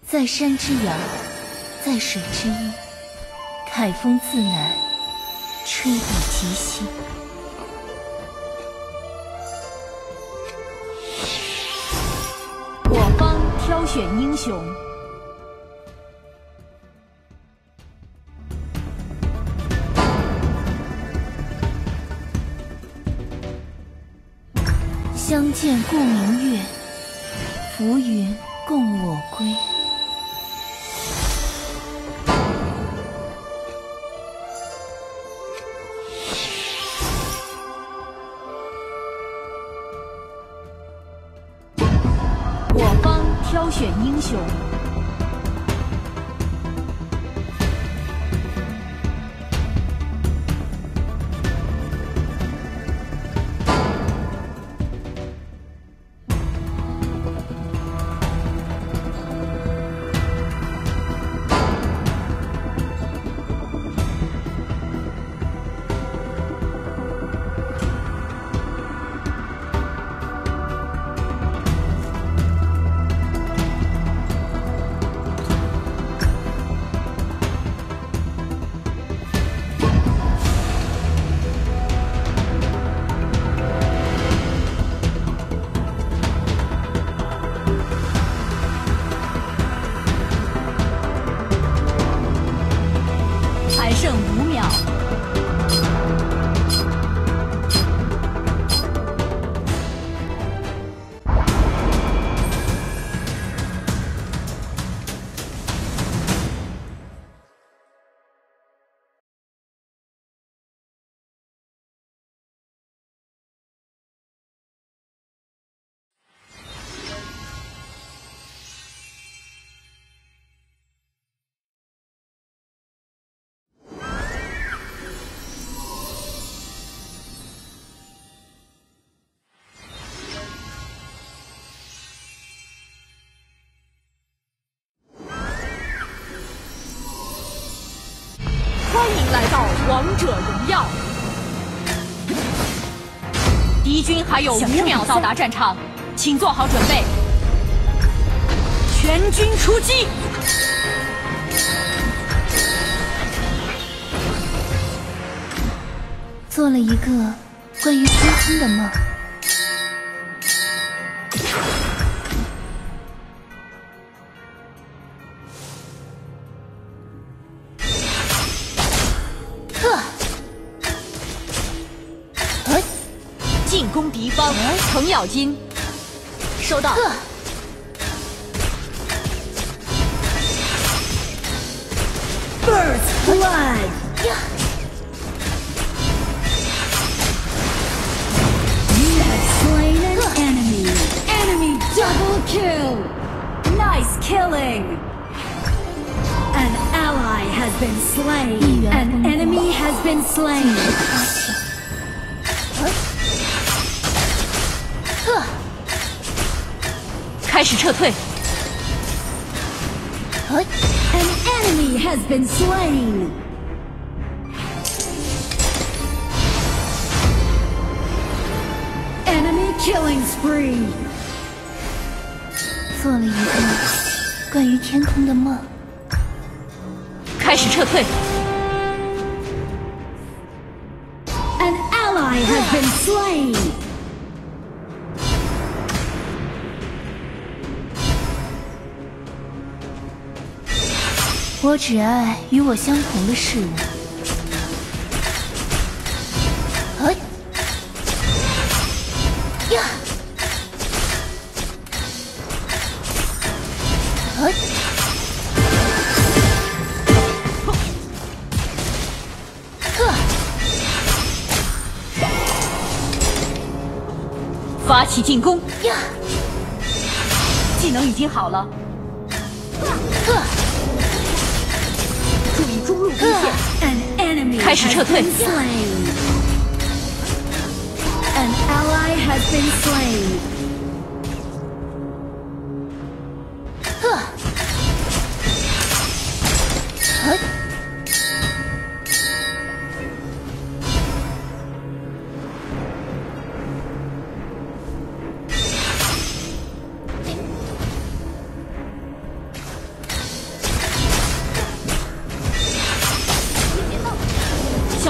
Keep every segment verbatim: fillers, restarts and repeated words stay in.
在山之阳，在水之阴，凯风自南，吹北极星。 我方挑选英雄。 相见故明月，浮云共我归。 我方挑选英雄。 还剩五秒。欢迎来到王者荣耀。敌军还有五秒到达战场，请做好准备。全军出击！ 做了一个关于天空的梦。 进攻敌方，程咬金，收到。First blood。You have slain an enemy. Enemy double kill. Nice killing. An ally has been slain. An enemy has been slain. 开始撤退。An enemy has been slain. Enemy killing spree. 做了一个关于天空的梦。 开始撤退。An ally has been slain. 我只爱与我相同的事物。哎呀！哎！呵！ 发起进攻！ 呀！ 技能已经好了。 呵！ 注意中路兵线，开始撤退。 An ally has been slain. 呵，呵，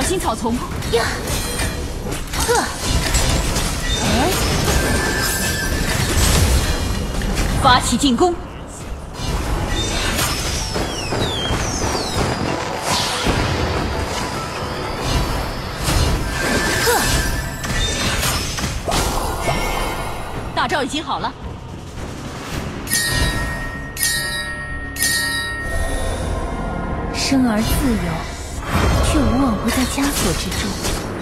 新草丛。 呀，呵，哎， 发起进攻。 呵， 大招已经好了。 生而自由，却无往不在枷锁之中。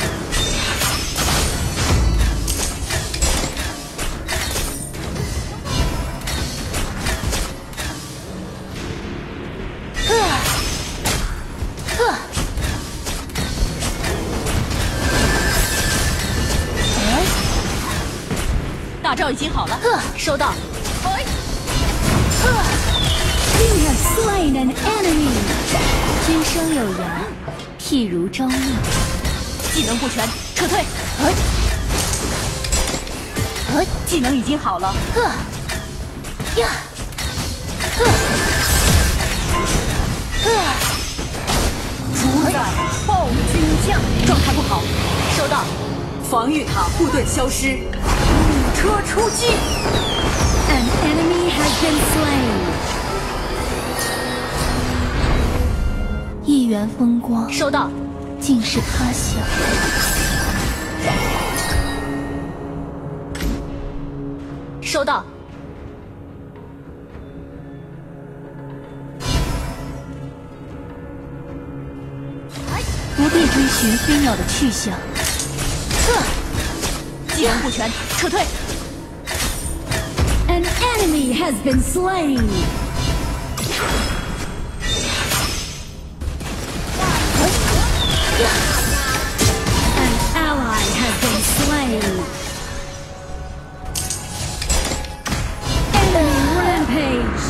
呵，呵，哎， 大招已经好了。 呵， 收到。 哎，呵。 You have slain an enemy. 君生有涯，譬如朝暮。 技能不全，撤退。 哎，哎， 技能已经好了。 呵，呀，呵，呵， 主宰暴君将，状态不好。收到。防御塔护盾消失。弩车出击。 An enemy has been slain. 一元风光， 收到。 尽是他乡。 收到。 不必追寻飞鸟的去向。 呵，技能不全，撤退。 An enemy has been slain. An ally has been slain. Enemy rampage.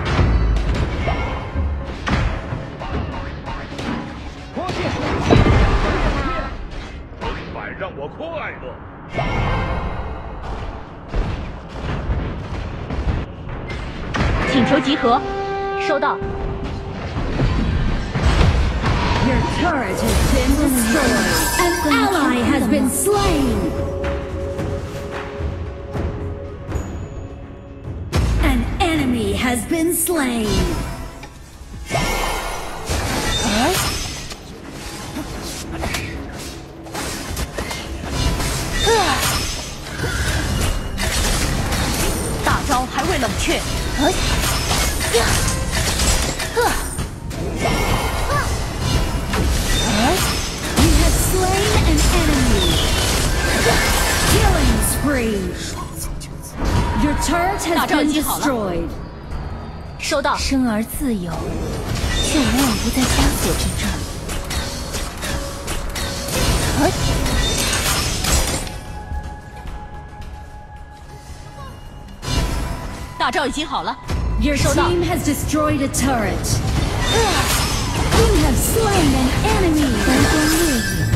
横版让我快乐。 请求集合。收到。 Your turret has been destroyed. An ally has been slain. An enemy has been slain. 哎，呵， 大招还未冷却。 哎，呀，呵。 You have slain an enemy. Killing spree. Your turret has been destroyed. 收到。 生而自由，却无往不在枷锁之中。哎， 大招已经好了。 Your 收到。 team has destroyed a turret. You have slain an enemy. 蓝光烈影，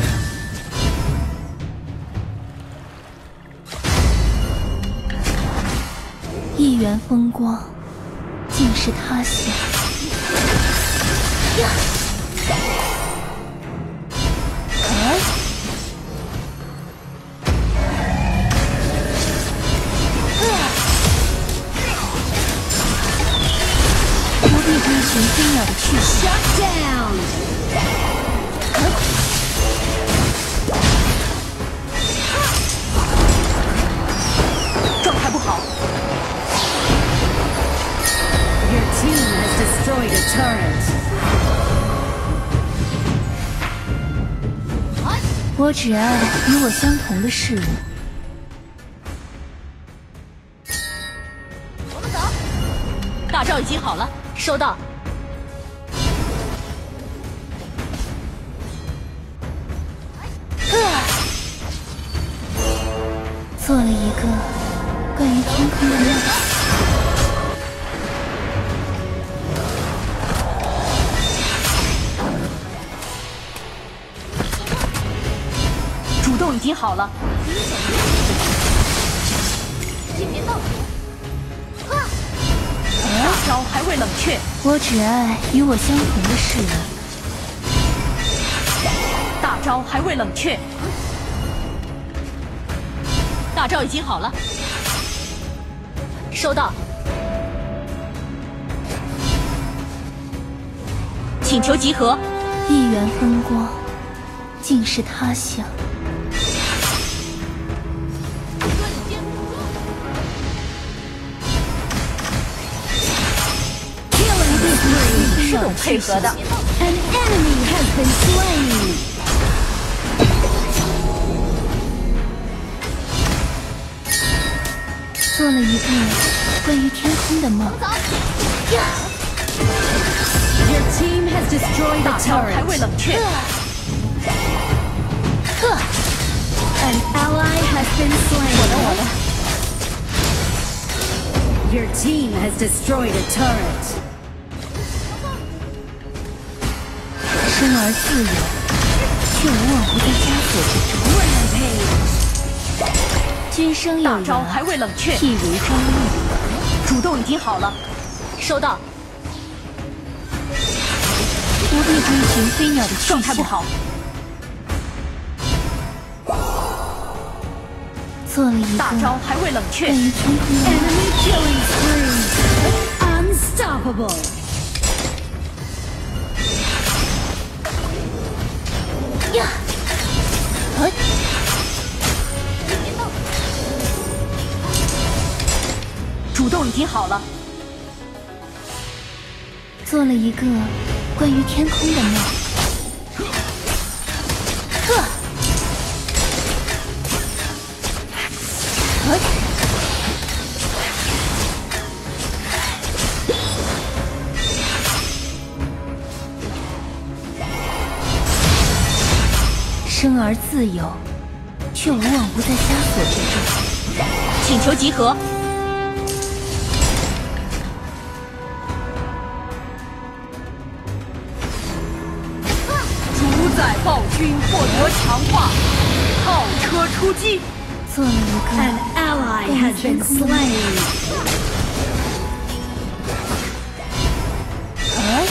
一元风光，尽是他乡。呀，哎，不必追寻飞鸟的去向。 Shut down. 状态不好。 Your team has destroyed a turret. 我只爱与我相同的事物。 我们走。大招已经好了。收到。 呵，做了一个关于天空的梦。 主动已经好了。 先别动。 大招还未冷却。 我只爱与我相同的事物。 大大招还未冷却，大招已经好了，收到。请求集合。一元风光，尽是他乡。是懂配合的。 An enemy has been slain. 做了一个关于天空的梦。 Your team has destroyed a 大招还未 turret. 冷却。 An ally has been 我的我 slain. Your team has destroyed a turret. 的，生而自由，却无往不在枷锁之中。 Rampage. 君生有大招还未冷却，譬如朝露。主动已经好了，收到。不必追寻飞鸟的去向。状态不好。做了一个大招还未冷却。关于天空的 Enemy killing spree. Unstoppable. 呀！哎！主动已经好了。做了一个关于天空的梦。呵！哎！生而自由，却无往不在枷锁之中。请求集合。 暴君获得强化，炮车出击。做了一个 An ally has been slain. 哎！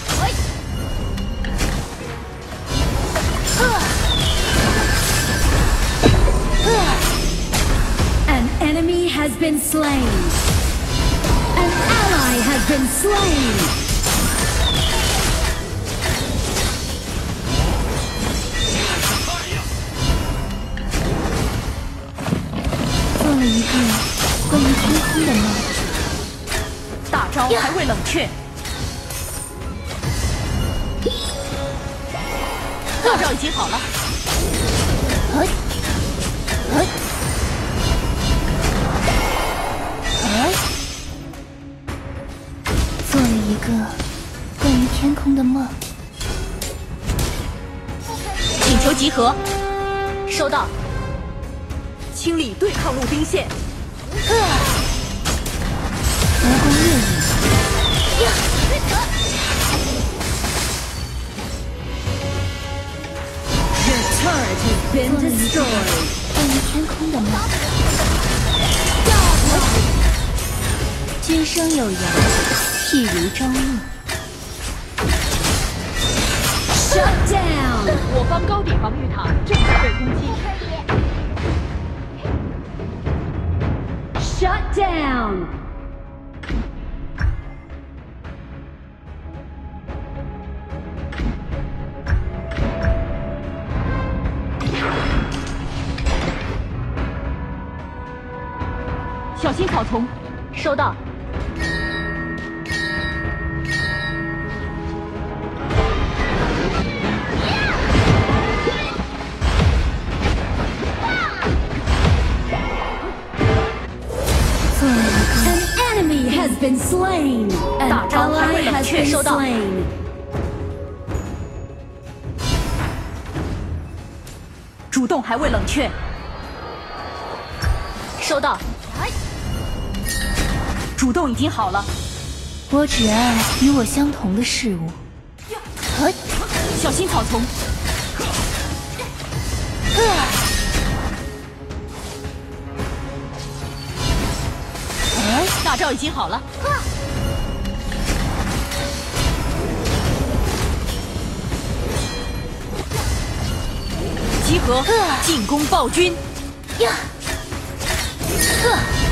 哎！ An enemy has been slain. An ally has been slain. 做了一个关于天空的梦，大招还未冷却，大招已经好了。哎！哎！哎！做了一个关于天空的梦，请求集合，收到。 清理对抗路兵线。魔宫月影。 Your turret has been destroyed. 关于天空的梦。君生有涯，譬如朝露。 Shut down. 我方高地防御塔正在被攻击。 Shut down! 小心草丛，收到。 Has been slain. An ally has been slain. 主动还未冷却，收到。主动已经好了。我只爱与我相同的事物。哎，小心草丛。大招已经好了。 合，进攻暴君。 呀！呵！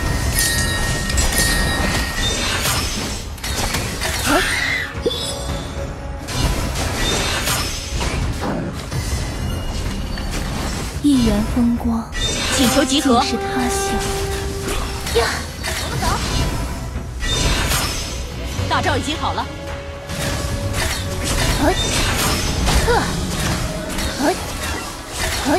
啊！一元风光， 请求集合。 尽是他乡。呀！ 我们走。大招已经好了。 啊！呵！啊！啊！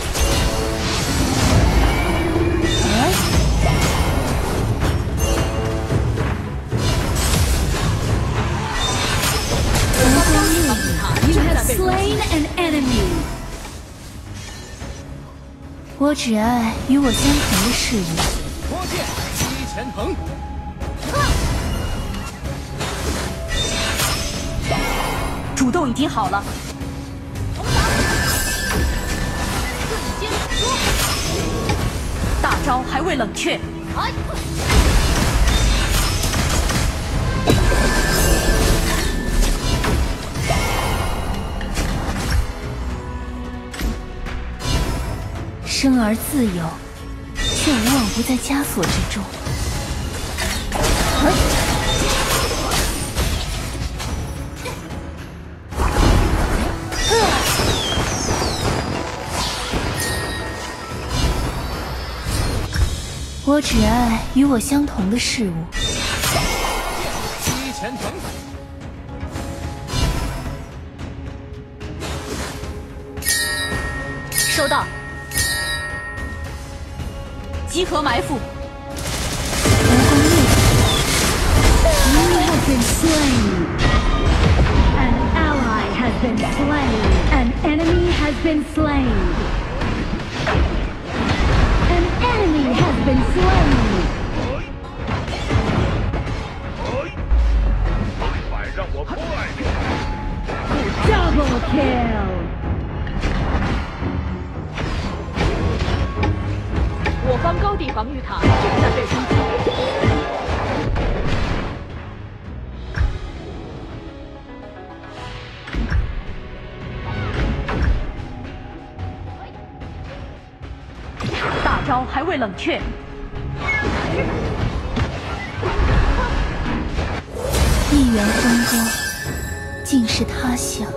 You have slain an enemy. 我只爱与我相同的事物。 脱剑击前藤。 主动已经好了。大招还未冷却。 生而自由，却无往不在枷锁之中。啊！我只爱与我相同的事物。 击前藤。 收到。集合埋伏。 You have been slain. An ally has been slain. An enemy has been slain. An enemy has been slain. 快让我快点 Double kill. 我方高地防御塔正在被攻击。大招还未冷却。 一元风光，尽是他乡。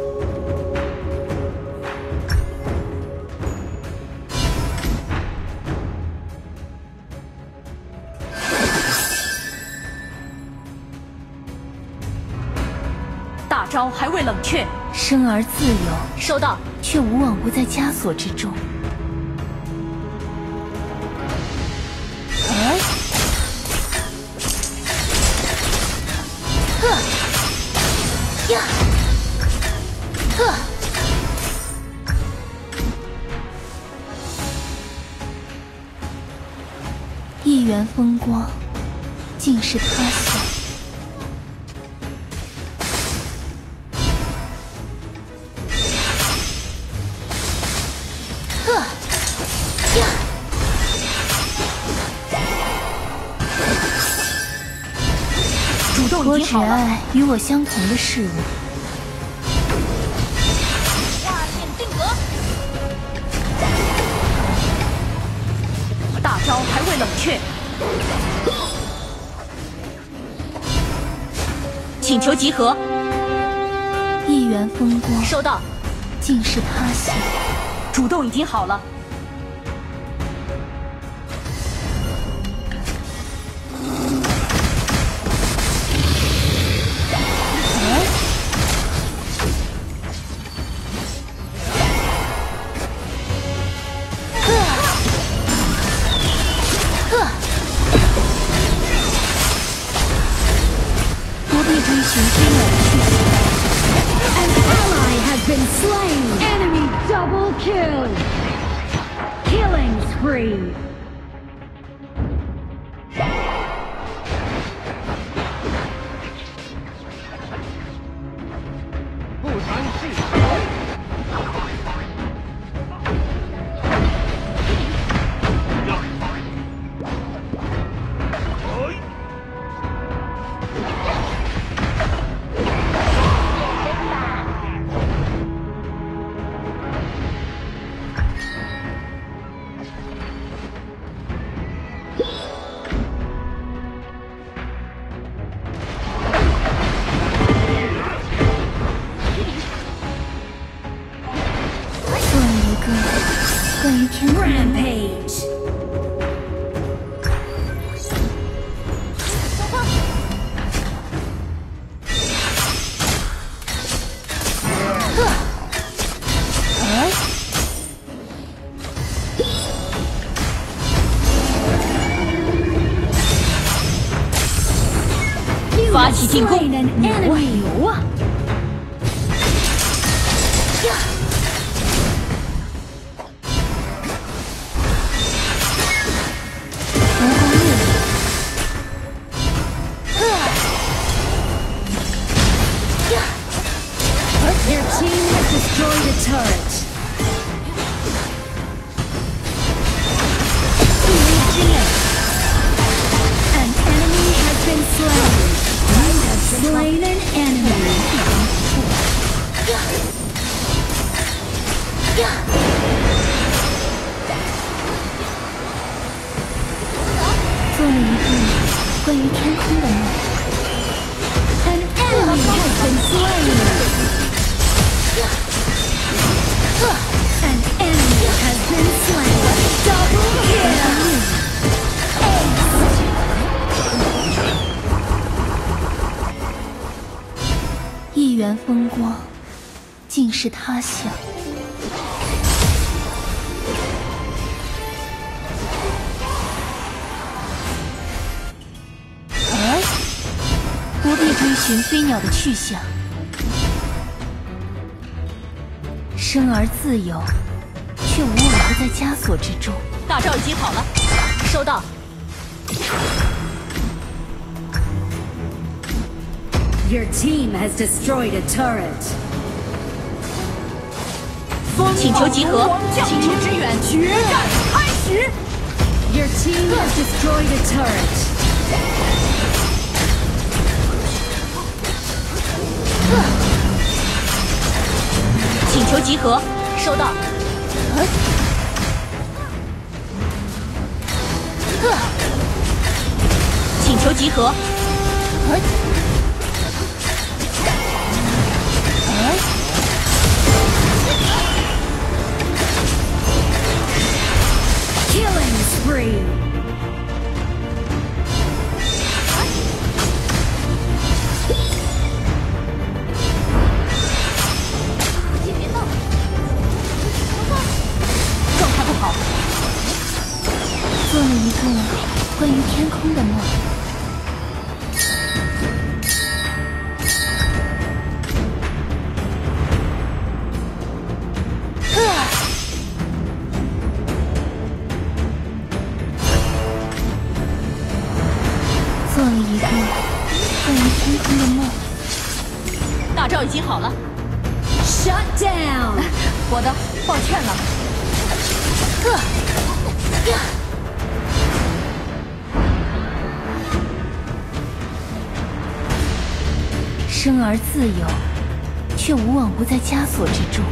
大招还未冷却。 生而自由， 收到。 却无往不在枷锁之中。啊！呵！呀！呵！一元风光，尽是他乡。我只爱与我相同的事物。 画面定格。大招还未冷却。请求集合。 一元风光， 收到。 尽是他乡。 主动已经好了。 An ally has been slain. Enemy double kill. Killing spree. 不谈是非。 Rampage. 发起进攻！ Slain an 牛啊 enemy. 牛啊！ Your team has destroyed a turret. 地狱之刃， An enemy has been slain. You have slain an enemy. 做了一个关于天空的梦。 An enemy has been slain. An enemy has been slain. Double kill. 一元风光，尽是他乡。哎，不必追寻飞鸟的去向，生而自由，却无往不在枷锁之中。 大招已经好了，收到。 Your team has destroyed a turret. 请求集合，请求支援，决战开始！ Your team has destroyed a turret. 请求集合，收到。请求集合。 Killing spree. 状态不好， 做了一个关于天空的梦。做了一个关于天空的梦。 大招已经好了。 Shut down. 我的，抱歉了。 生而自由，却无往不在枷锁之中。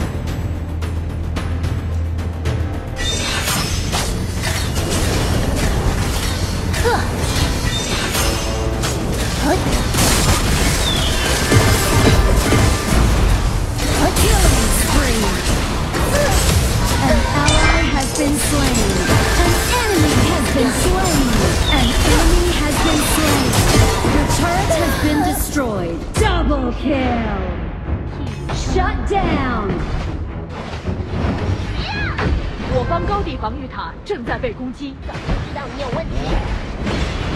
Killing spree. An ally has been slain. An enemy has been slain. An enemy has been slain. Your turret has been destroyed. Double kill. Shut down. 我方高地防御塔正在被攻击。早就知道你有问题。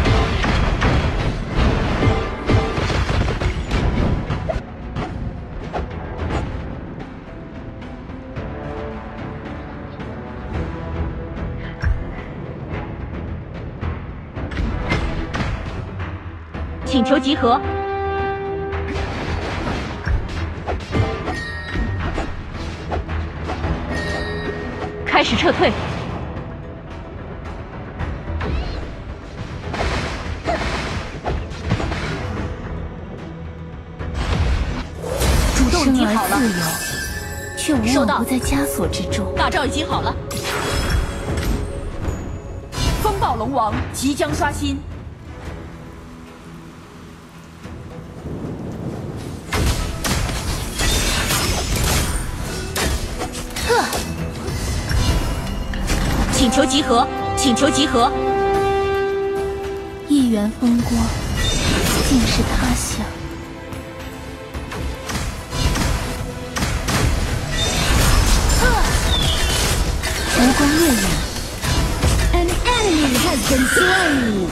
请求集合。开始撤退。主动已经好了， 生而自由，却无收到往不在枷锁之中。 大招已经好了。风暴龙王即将刷新。 请求集合，请求集合。一元风光，尽是他乡。浮光掠影。 An enemy has been slain.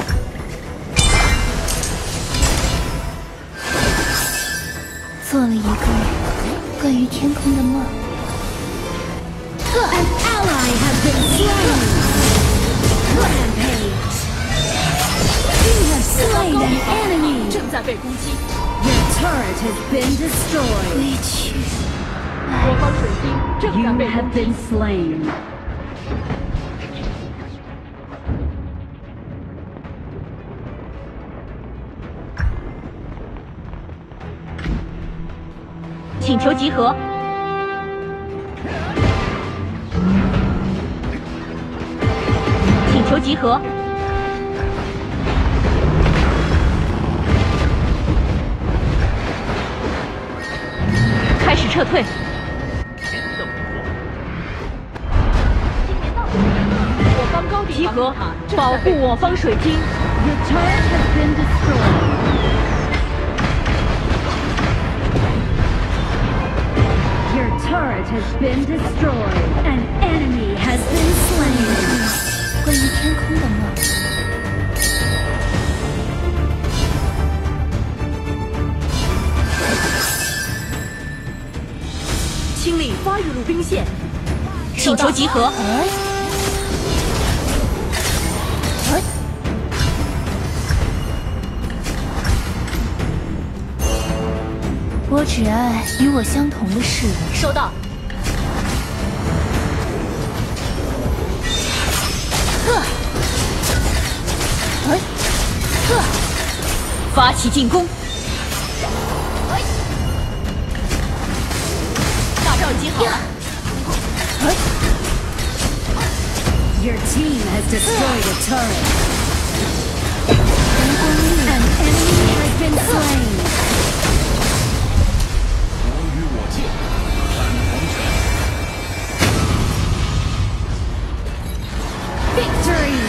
做了一个关于天空的梦。 An ally has been slain. Rampage. You have slain an enemy. 正在被攻击。 Your turret has been destroyed. 归去。 我方水晶正 You 在被 have 攻击 been。slain. 请求集合。请求集合。开始撤退。 我方高地集合防御塔， 保护我方水晶。 Your turret has been destroyed. Your turret has been destroyed. An enemy has been slain. 关于天空的梦。 清理发育路兵线。 请求集合。我只爱与我相同的事物。收到。呵，哎，呵，发起进攻。大招已经好了。哎， Your team has destroyed a turret. 阳光烈 An enemy has been slain. 我与我见，看黄泉。 Victory!